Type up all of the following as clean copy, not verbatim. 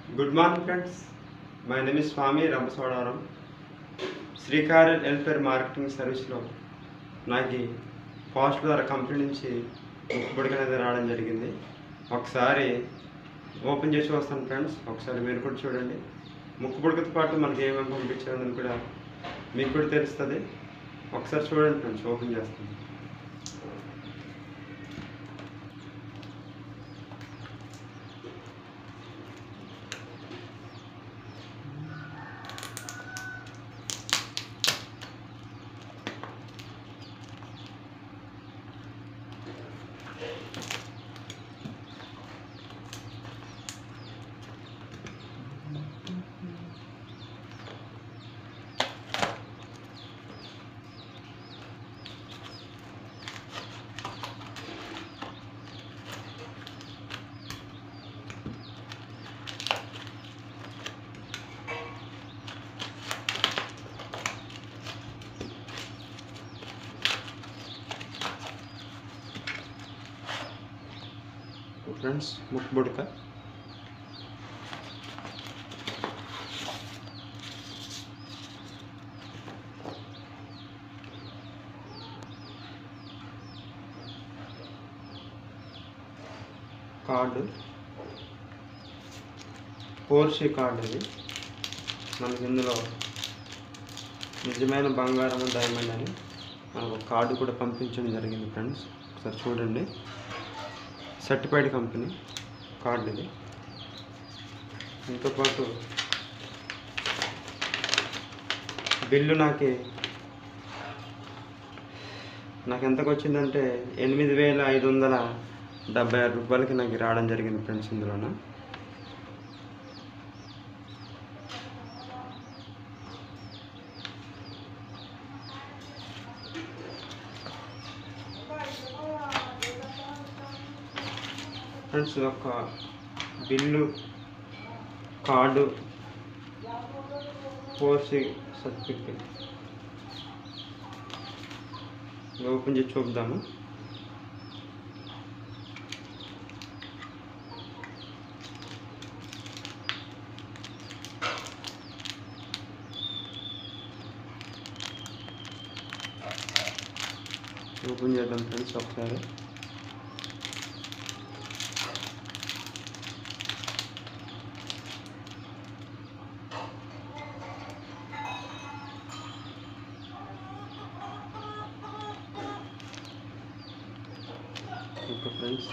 Good morning, friends. My name is Swami Rambaswadaram. శ్రీకార్య welfare marketing సర్వీస్లో నాకు post ద్వారా కంపెనీ నుంచి ముక్కుబడికి అనేది రావడం జరిగింది. ఒకసారి ఓపెన్ చేసి వస్తాను ఫ్రెండ్స్, ఒకసారి మీరు కూడా చూడండి. ముక్కుబడికతో పాటు మనకి ఏమేమి పంపించారని కూడా మీకు కూడా తెలుస్తుంది. ఒకసారి చూడండి ఫ్రెండ్స్, ఓపెన్ చేస్తాను. ఫ్రెండ్స్, ముక్కుబుడక కార్డు 4C కార్డు. ఇది మనకి ఇందులో నిజమైన బంగారం డైమండ్ అని మనకు కార్డు కూడా పంపించడం జరిగింది ఫ్రెండ్స్. ఒకసారి చూడండి. సర్టిఫైడ్ కంపెనీ కార్డు ఇది. దీంతోపాటు బిల్లు నాకు ఎంతకు వచ్చిందంటే 8,576 రూపాయలకి నాకు రావడం జరిగింది ఫ్రెండ్స్. ఇందులోన ఫ్రెండ్స్ ఒక bill, card, 4C certificate open చేసి చూద్దాము. ఓపెన్ చేద్దాం ఫ్రెండ్స్ ఒకసారి. ఓకే ఫ్రెండ్స్,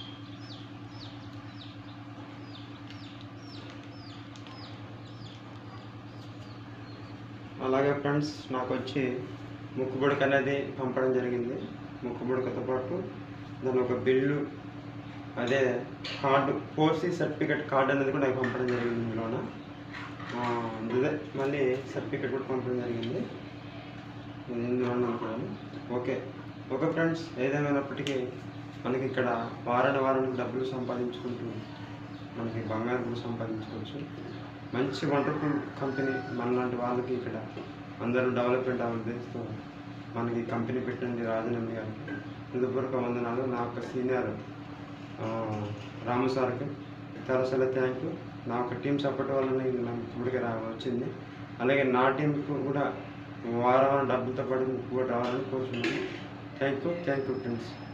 అలాగే ఫ్రెండ్స్ నాకు వచ్చి ముక్కుబుడక అనేది పంపడం జరిగింది. ముక్కుబుడకతో పాటు దాని ఒక బిల్లు, అదే కార్డు, 4C సర్టిఫికేట్ కార్డు అనేది కూడా నాకు పంపడం జరిగింది. ఇందులోన అదే మళ్ళీ సర్టిఫికేట్ కూడా పంపడం జరిగింది ఇందులో కూడా. ఓకే ఫ్రెండ్స్, ఏదేమైనప్పటికీ మనకి ఇక్కడ వారానికి డబ్బులు సంపాదించుకుంటూ మనకి బంగారం కూడా సంపాదించుకోవచ్చు. మంచి వండర్ఫుల్ కంపెనీ. మనలాంటి వాళ్ళకి ఇక్కడ అందరూ డెవలప్మెంట్ ఉద్దేశంతో మనకి కంపెనీ పెట్టండి రాజనంది గారికి హృదయపూర్వక వందనాలు. నా యొక్క సీనియర్ రాము సార్కి చాలా థ్యాంక్ యూ. నా యొక్క టీం సపోర్ట్ వల్ల నాకు ఇప్పటికే వచ్చింది. అలాగే నా టీంకు కూడా వారం డబ్బులతో పాటు కూడా రావాలని కోరుతున్నాను. Thank you friends.